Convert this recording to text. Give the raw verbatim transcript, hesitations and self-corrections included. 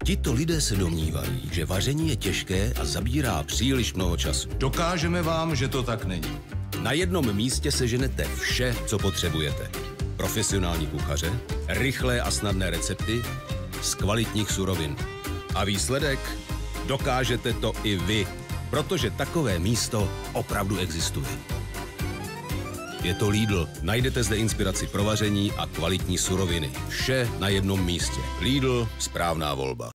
Tito lidé se domnívají, že vaření je těžké a zabírá příliš mnoho času. Dokážeme vám, že to tak není. Na jednom místě seženete vše, co potřebujete. Profesionální kuchaře, rychlé a snadné recepty z kvalitních surovin. A výsledek? Dokážete to i vy, protože takové místo opravdu existuje. Je to Lidl. Najdete zde inspiraci pro vaření a kvalitní suroviny. Vše na jednom místě. Lidl, správná volba.